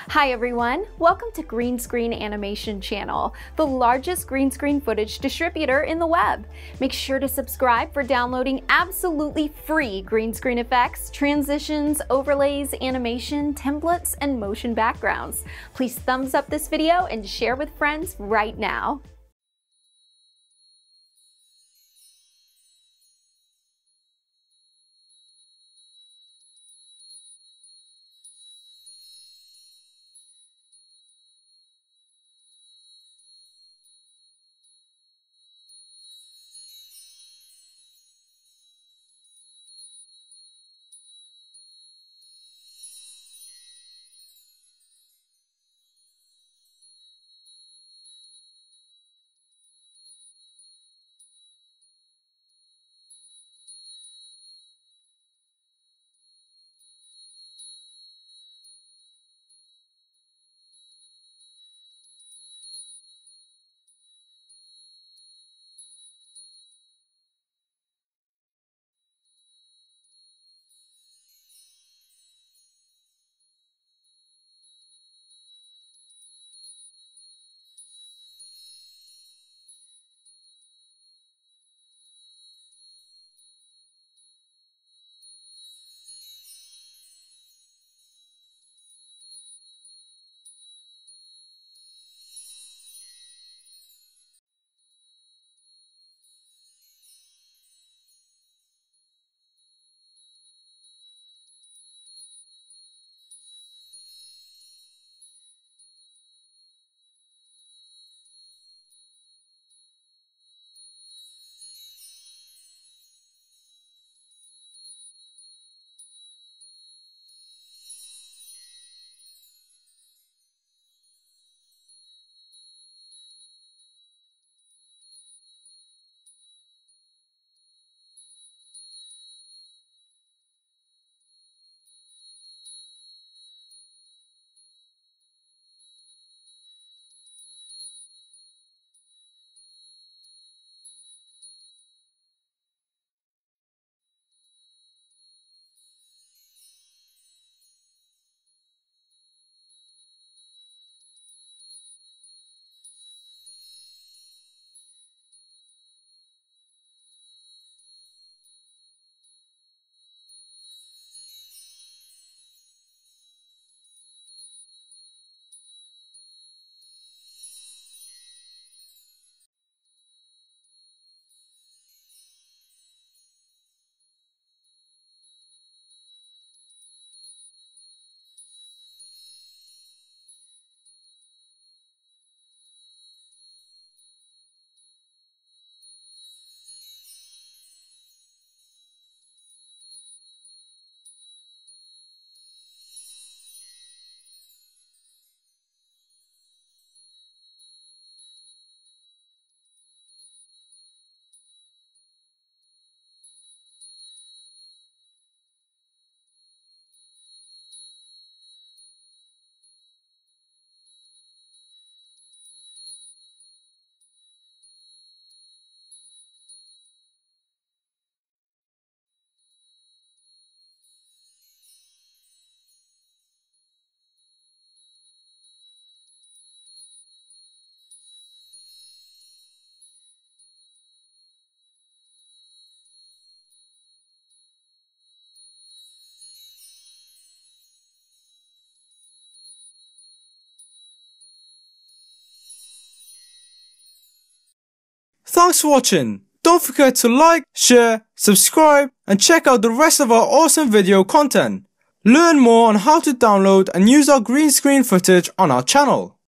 Hi everyone, welcome to Green Screen Animation Channel, the largest green screen footage distributor in the web. Make sure to subscribe for downloading absolutely free green screen effects, transitions, overlays, animation, templates, and motion backgrounds. Please thumbs up this video and share with friends right now. Thanks for watching. Don't forget to like, share, subscribe, and check out the rest of our awesome video content. Learn more on how to download and use our green screen footage on our channel.